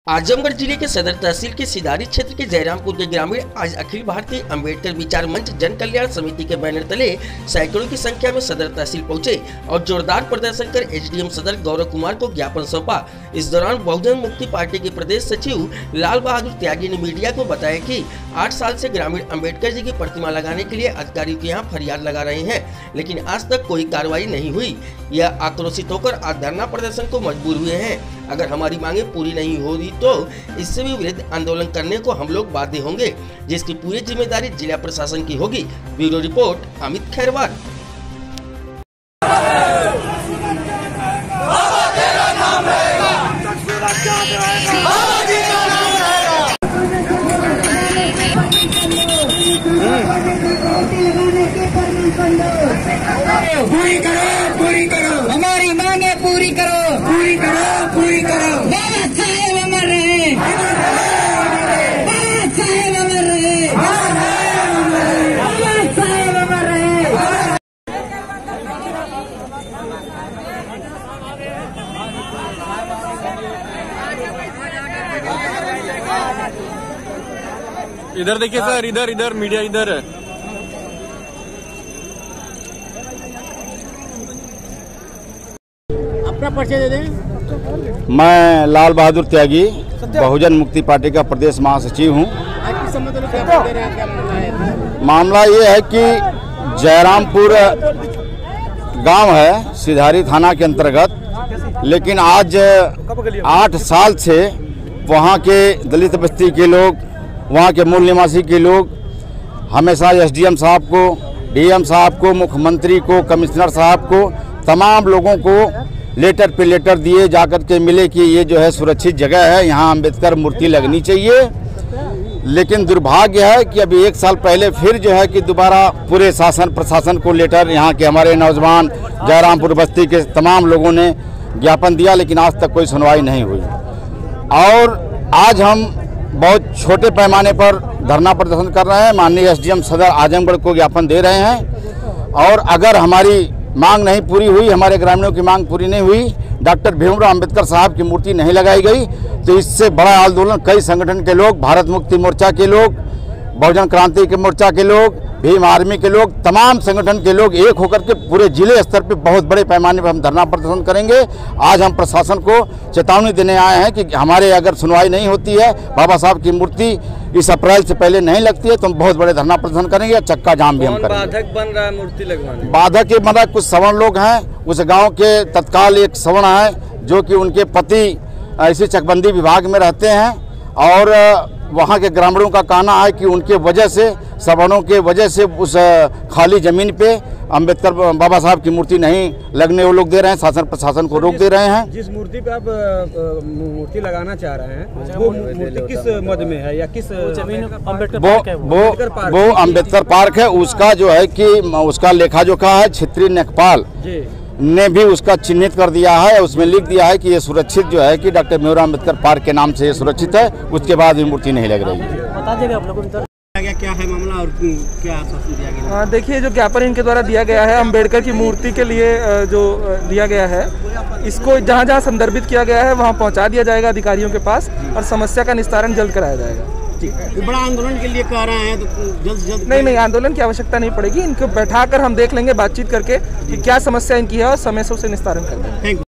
आजमगढ़ जिले के सदर तहसील के सिधारी क्षेत्र के जयरामपुर के ग्रामीण आज अखिल भारतीय अंबेडकर विचार मंच जन कल्याण समिति के बैनर तले सैकड़ों की संख्या में सदर तहसील पहुंचे और जोरदार प्रदर्शन कर एसडीएम सदर गौरव कुमार को ज्ञापन सौंपा। इस दौरान बहुजन मुक्ति पार्टी के प्रदेश सचिव लाल बहादुर त्यागी ने मीडिया को बताया कि 8 साल से ग्रामीण अंबेडकर जी की प्रतिमा लगाने के लिए अधिकारियों के यहाँ फरियाद लगा रहे हैं, लेकिन आज तक कोई कार्रवाई नहीं हुई। यह आक्रोशित होकर आज धरना प्रदर्शन को मजबूर हुए हैं। अगर हमारी मांगे पूरी नहीं हो रही तो इससे भी विरुद्ध आंदोलन करने को हम लोग बाध्य होंगे, जिसकी पूरी जिम्मेदारी जिला प्रशासन की होगी। Bureau report Amit Khairwar. पूरी करो हमारी मांगे पूरी करो बाबा साहेब अमर रहे, बाबा साहेब अमर रहे, बाबा साहेब अमर रहे। इधर देखिए सर, इधर मीडिया इधर है। अपना परिचय दे दें। मैं लाल बहादुर त्यागी बहुजन मुक्ति पार्टी का प्रदेश महासचिव हूँ। मामला ये है कि जयरामपुर गांव है सिधारी थाना के अंतर्गत, लेकिन आज 8 साल से वहाँ के दलित बस्ती के लोग, वहाँ के मूल निवासी के लोग हमेशा एसडीएम साहब को, डीएम साहब को, मुख्यमंत्री को, कमिश्नर साहब को, तमाम लोगों को लेटर पे लेटर दिए, जाकर के मिले कि ये जो है सुरक्षित जगह है, यहाँ अंबेडकर मूर्ति लगनी चाहिए। लेकिन दुर्भाग्य है कि अभी 1 साल पहले फिर जो है कि दोबारा पूरे शासन प्रशासन को लेटर, यहाँ के हमारे नौजवान जयरामपुर बस्ती के तमाम लोगों ने ज्ञापन दिया, लेकिन आज तक कोई सुनवाई नहीं हुई। और आज हम बहुत छोटे पैमाने पर धरना प्रदर्शन कर रहे हैं। माननीय एसडीएम सदर आजमगढ़ को ज्ञापन दे रहे हैं, और अगर हमारी मांग नहीं पूरी हुई, हमारे ग्रामीणों की मांग पूरी नहीं हुई, डॉक्टर भीमराव अंबेडकर साहब की मूर्ति नहीं लगाई गई, तो इससे बड़ा आंदोलन कई संगठन के लोग, भारत मुक्ति मोर्चा के लोग, बहुजन क्रांति के मोर्चा के लोग, भीम आर्मी के लोग, तमाम संगठन के लोग एक होकर के पूरे जिले स्तर पे बहुत बड़े पैमाने पर हम धरना प्रदर्शन करेंगे। आज हम प्रशासन को चेतावनी देने आए हैं कि हमारे अगर सुनवाई नहीं होती है, बाबा साहब की मूर्ति इस अप्रैल से पहले नहीं लगती है, तो हम बहुत बड़े धरना प्रदर्शन करेंगे, चक्का जाम भी हम करेंगे। बाधक बन रहा है मूर्ति लगवाने? बाधक के मतलब कुछ सवर्ण लोग हैं, उस गाँव के तत्काल एक सवर्ण है जो कि उनके पति ऐसी चकबंदी विभाग में रहते हैं, और वहाँ के ग्रामीणों का कहना है कि उनके वजह से, सवर्णों के वजह से उस खाली जमीन पे अंबेडकर बाबा साहब की मूर्ति नहीं लगने वो लोग दे रहे हैं, शासन प्रशासन को रोक दे रहे हैं। जिस मूर्ति पे आप मूर्ति लगाना चाह रहे हैं, वो मूर्ति किस मद में है या किस जमीन? वो अंबेडकर पार्क है। उसका जो है कि उसका लेखा जोखा है क्षेत्रीय लेखपाल ने भी उसका चिन्हित कर दिया है, उसमें लिख दिया है कि ये सुरक्षित जो है कि डॉक्टर भीमराव अंबेडकर पार्क के नाम से ये सुरक्षित है, उसके बाद भी मूर्ति नहीं लग रही है। बता देगा आप लोगों को क्या है मामला और क्या आश्वासन दिया गया? देखिए, जो ज्ञापन इनके द्वारा दिया गया है अंबेडकर की मूर्ति के लिए जो दिया गया है, इसको जहाँ जहाँ संदर्भित किया गया है वहाँ पहुँचा दिया जाएगा अधिकारियों के पास, और समस्या का निस्तारण जल्द कराया जाएगा। बड़ा आंदोलन के लिए कह रहे हैं, तो जल्द नहीं, आंदोलन की आवश्यकता नहीं पड़ेगी। इनको बैठाकर हम देख लेंगे, बातचीत करके कि क्या समस्या इनकी है, और समय से उसे निस्तारण कर देंगे।